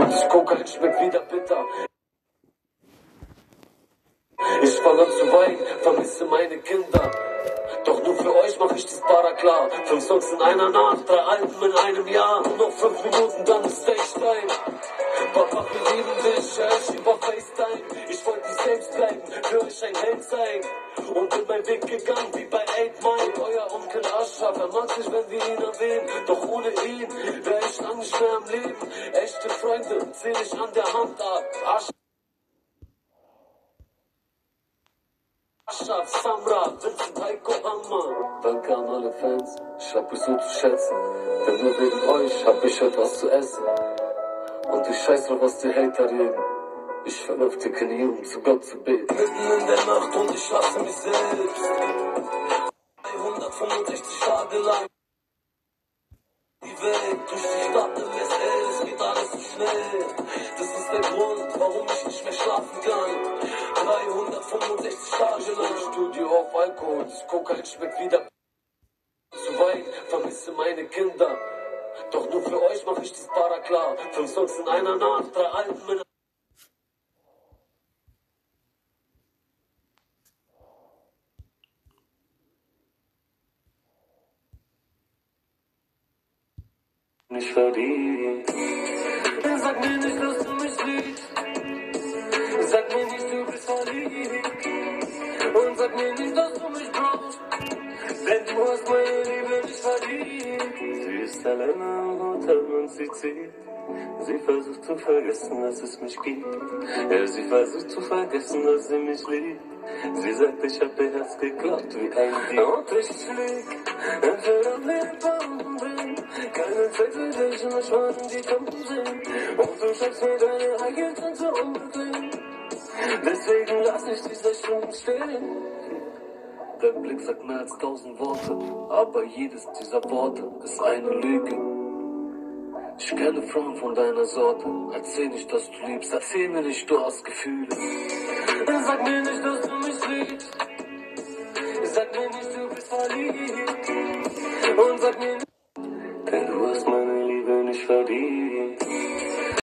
und Kokain schmeckt wieder bitter. Ich fang an zu weinen, vermisse meine Kinder. Doch nur für euch mach ich das Para klar. 5 Songs in einer Nacht, 3 Alben in einem Jahr. Nur noch 5 Minuten, dann ist Stage-Time. Papa, wir lieben dich, ich über FaceTime. Ich wollte nicht selbst bleiben, für euch ein Held sein. Und bin meinen Weg gegangen, wie bei 8 Mile. Euer Onkel Ashraf, er mag sich, wenn wir ihn erwähnen. Doch ohne ihn wär ich lang nicht mehr am Leben. Echte Freunde zähl ich an der Hand ab. Ashraf, Samra, Vincent, Heiko, Hammer. Danke an alle Fans, ich hab euch so zu schätzen. Denn nur wegen euch hab ich etwas zu essen. Und ich scheiß drauf, was die Hater reden. Ich fang auf die Knie, um zu Gott zu beten. Mitten in der Nacht und ich hasse mich selbst. 365 Tage lang. Die Welt durch die Stadt im SS, geht alles so schnell. Das ist der Grund, warum ich nicht mehr schlafen kann. 365 Tage lang. Studio auf Alkohol, das Kokain schmeckt wieder zu weinen, vermisse meine Kinder. Doch nur für euch mach ich das Para klar. 5 Songs in einer Nacht, 3 Alben in nicht verdient. Sag mir nicht, dass du mich liebst. Sag mir nicht, du bist verliebt. Und sag mir nicht, dass du mich brauchst. Denn du hast meine Liebe nicht verdient. Sie ist alleine im Hotel und sie zieht. Sie versucht zu vergessen, dass es mich gibt. Ja, sie versucht zu vergessen, dass sie mich liebt. Sie sagt, ich hab ihr Herz geklaut wie ein Dieb. Und ich flieg, entweder am Leben bin. Keine Zeit für dich, immer schwanen die Kampen sind. Und du schaffst mir deine Eigentümer so unbequem. Deswegen lass ich diese Stunden stehen. Dein Blick sagt mehr als 1000 Worte, aber jedes dieser Worte ist eine Lüge. Ich kenne Frauen von deiner Sorte, erzähl nicht, dass du liebst, erzähl mir nicht, du hast Gefühle. Sag mir